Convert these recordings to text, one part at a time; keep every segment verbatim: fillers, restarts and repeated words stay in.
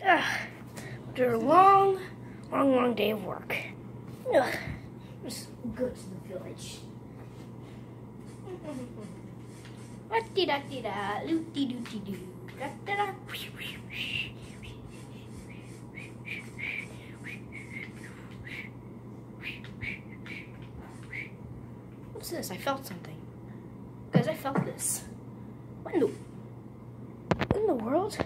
Ugh. After a long, long, long day of work. Ugh. Let's go to the village. Da-da-da-da, loop-de-doo-de-doo. Da-da-da. What's this? I felt something. Guys, I felt this. What in the, what in the world?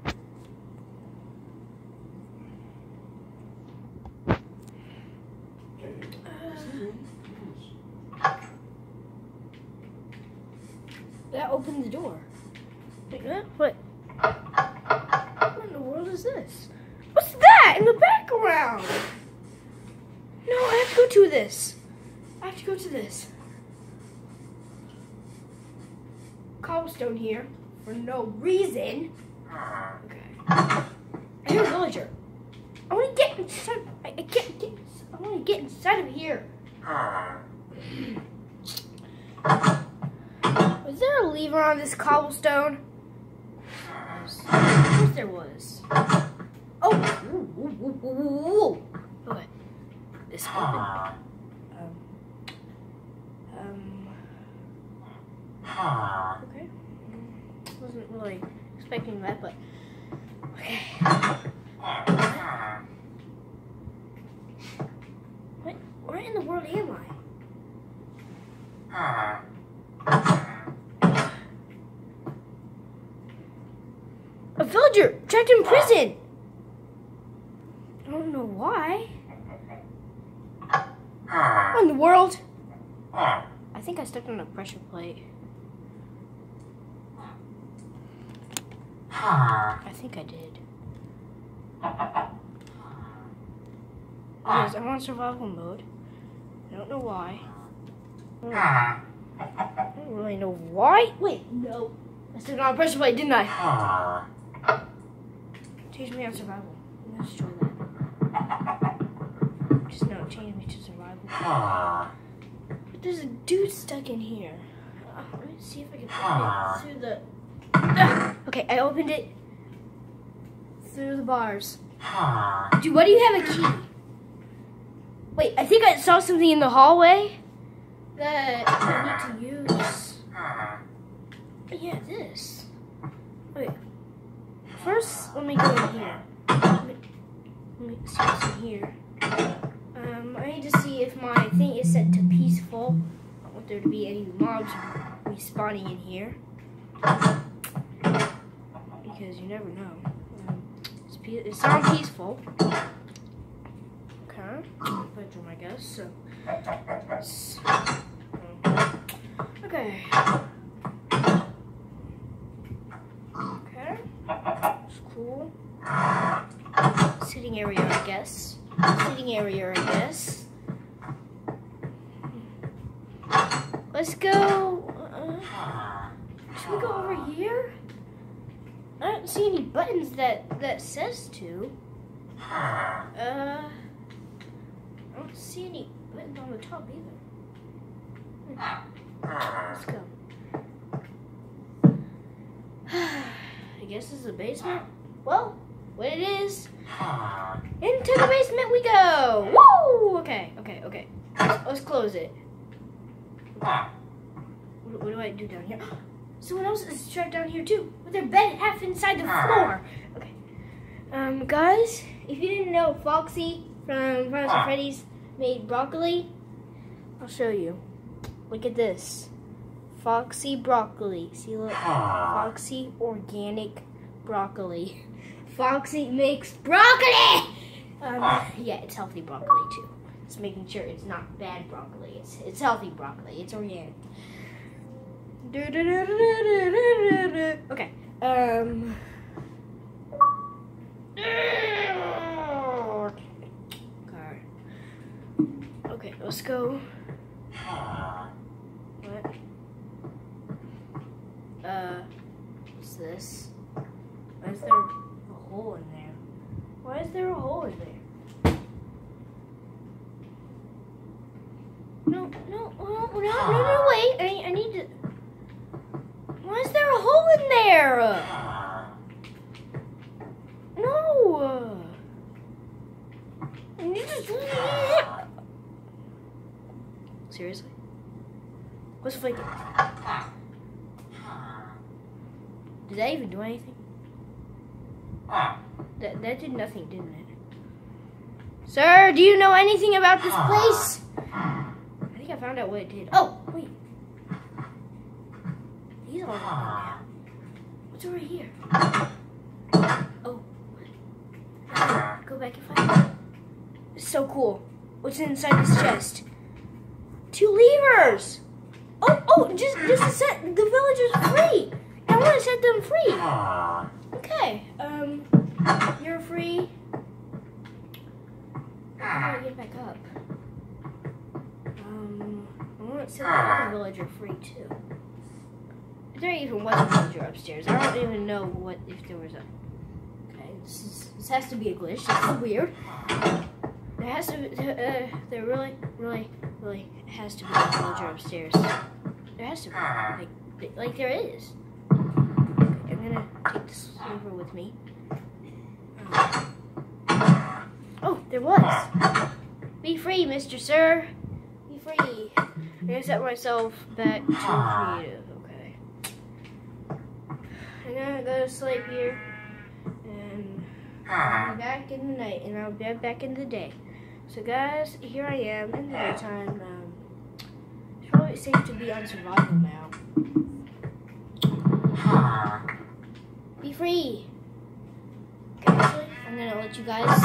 That opened the door. Wait, what? What? What in the world is this? What's that in the background? No, I have to go to this. I have to go to this. Cobblestone here for no reason. Okay. I hear a villager. I want to get inside. I, I can't get. I want to get inside of here. Was there a lever on this cobblestone? Of course there was. Oh! Ooh, ooh, ooh, ooh, ooh. Okay. This open. Um. Um. Okay. Wasn't really expecting that, but okay. What? Where in the world am I? A villager trapped in prison. I don't know why. What in the world? I think I stepped on a pressure plate. I think I did. Anyways, I'm on survival mode. I don't know why. I don't really know why. Wait, no. I stepped on a pressure plate, didn't I? Change me on survival. Let's try that. Just no, change me to survival. But there's a dude stuck in here. Uh, let me see if I can open it through the. Uh, okay, I opened it through the bars. Dude, why do you have a key? Wait, I think I saw something in the hallway that I need to use. Yeah, this. Wait. First, let me go in here. Let me, let me see what's in here. Um, I need to see if my thing is set to peaceful. I don't want there to be any mobs respawning in here. Because you never know. Um, it's, it sounds peaceful. Okay. Bedroom, I guess. So. Okay. Cool. Sitting area, I guess. Sitting area, I guess. Let's go. Uh, should we go over here? I don't see any buttons that that says to. Uh, I don't see any buttons on the top either. Let's go. I guess this is a basement. Well, what it is, into the basement we go. Woo! Okay, okay, okay. Let's, let's close it. What, what do I do down here? Someone else is trapped down here too, with their bed half inside the floor. Okay. Um, guys, if you didn't know, Foxy from Five Nights at Freddy's made broccoli. I'll show you. Look at this. Foxy broccoli. See, look. Foxy organic broccoli. Foxy makes broccoli! Um, yeah, it's healthy broccoli too. Just making sure it's not bad broccoli. It's it's healthy broccoli. It's organic. Okay. Um. Okay. Okay, let's go. What? Uh, what's this? Why is there a hole in there? Why is there a hole in there? No, no, no, no, no, no, wait. I, I need to. Why is there a hole in there? No. Seriously? What's flicking? Did that even do anything? That, that did nothing, didn't it? Sir, do you know anything about this place? I think I found out what it did. Oh, wait. These are all now. What's over here? Oh. Go back and find it. It's so cool. What's inside this chest? Two levers! Oh, oh, just, just to set the villagers free. I want to set them free. Okay, um, you're free. How do I get back up? Um, I want to set the other villager free too. If there even was a villager upstairs, I don't even know what if there was a. Okay, this, is, this has to be a glitch. This is weird. There has to. Be, uh, there really, really, really has to be a villager upstairs. There has to be, like, like there is. I'm gonna take this over with me. Oh, there was. Be free, Mister Sir. Be free. I'm gonna set myself back to creative. Okay. I'm gonna go to sleep here, and I'll be back in the night, and I'll be back in the day. So, guys, here I am in the daytime. Um, it's probably safe to be on survival now. Be free. Okay, actually, I'm gonna let you guys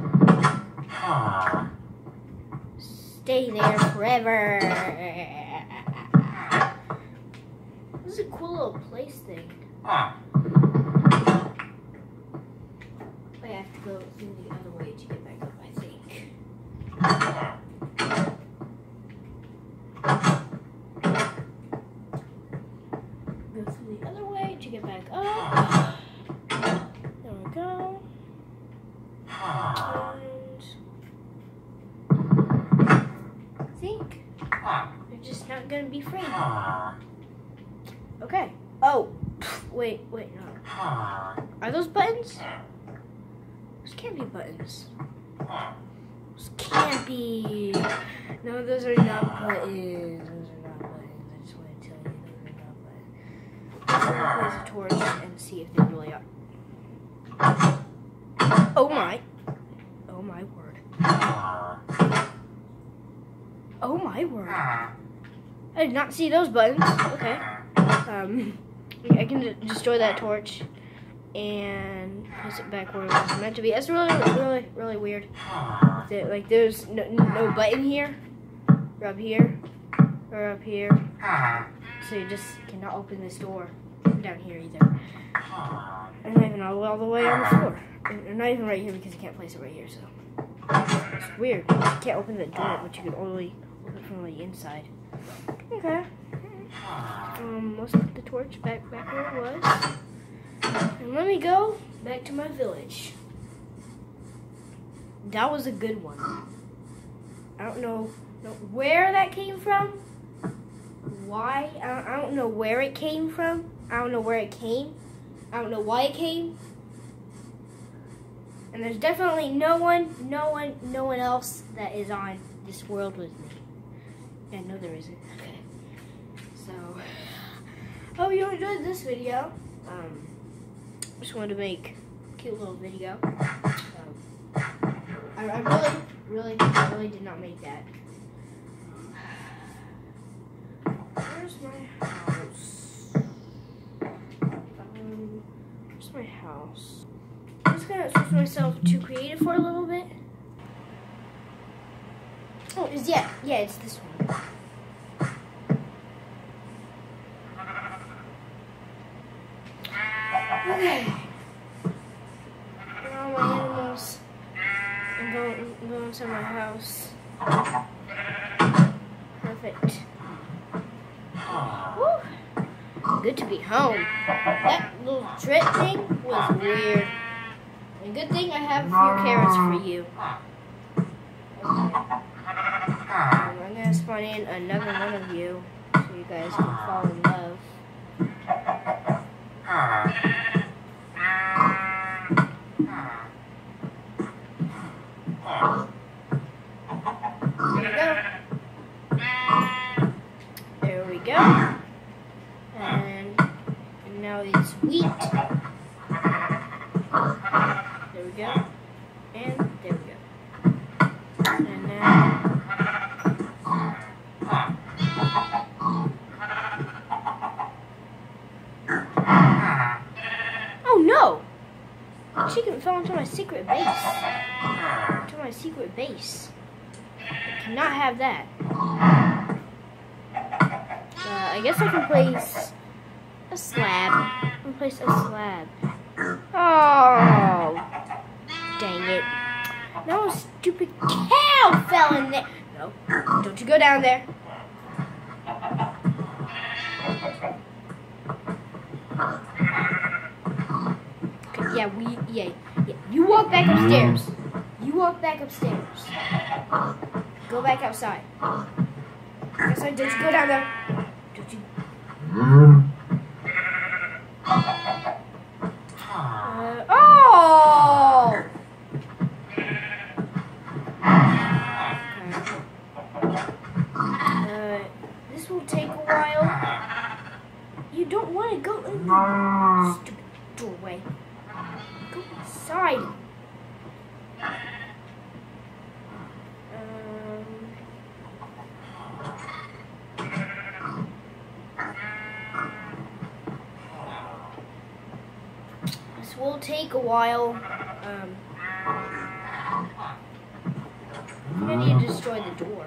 stay there forever. This is a cool little place thing. Wait, I have to go through the other way to get back up, I think. Go through the other way to get back up. There we go. And I think they're just not gonna be free. Okay. Oh, wait, wait, no. Are those buttons? Those can't be buttons. Those can't be. No, those are not buttons. Those are not buttons. I just want to tell you those are not buttons. I'm gonna place a torch and see if they really are. Oh my. Oh my word. Oh my word. I did not see those buttons. Okay. Um, I can destroy that torch and place it back where it was meant to be. That's really, really, really weird. Like, there's no, no button here, or up here, or up here. So you just cannot open this door down here either. And not even all, all the way on the floor. And not even right here because you can't place it right here. So it's weird. You can't open the door, but you can only open it from the inside. Okay. Um, let's put the torch back back where it was. And let me go back to my village. That was a good one. I don't know, know where that came from. Why? I don't, I don't know where it came from. I don't know where it came. I don't know why it came. And there's definitely no one, no one, no one else that is on this world with me. Yeah, no there isn't. Okay. So, hope you enjoyed this video. Um, just wanted to make a cute little video. Um, I, I really, really, really did not make that. Where's my house? Um, where's my house? I'm just gonna switch myself to creative for a little bit. Oh, it's, yeah, yeah, it's this one. Okay. Where are all my animals? I'm going, I'm going to my house. Perfect. Woo. Good to be home. That little trip thing was weird. And good thing I have a few carrots for you. Okay. Um, I'm gonna spawn in another one of you so you guys can fall in love. There you go. There we go. And there we go. And now... Oh no! Chicken fell into my secret base. Into my secret base. I cannot have that. Uh, I guess I can place a slab. I can place a slab. Oh, dang it. No, a stupid cow fell in there. No, don't you go down there. Okay, yeah, we, yeah, yeah. You walk back upstairs. You walk back upstairs. Go back outside. Outside, don't you go down there. Don't you. Uh, oh! Uh, this will take a while. You don't want to go in the stupid doorway. Go inside. Um, this will take a while. Um, I need to destroy the door.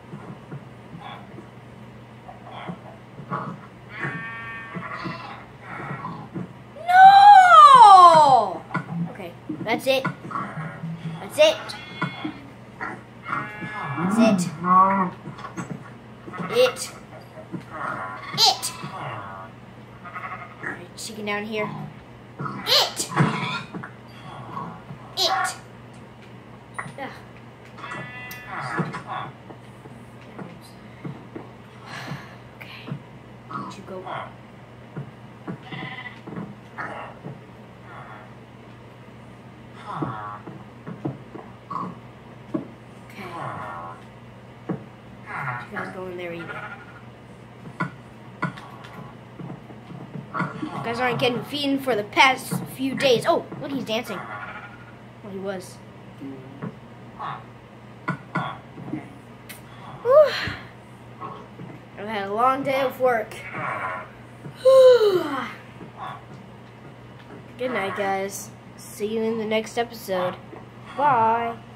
No! Okay, that's it. That's it. That's it. It. It. Alright, chicken down here. It. It. Ugh. Okay. Don't you go. Okay. You guys go in there either. You guys aren't getting feeding for the past few days. Oh, look, he's dancing. Well, he was. Whew. I've had a long day of work. Good night, guys. See you in the next episode. Bye.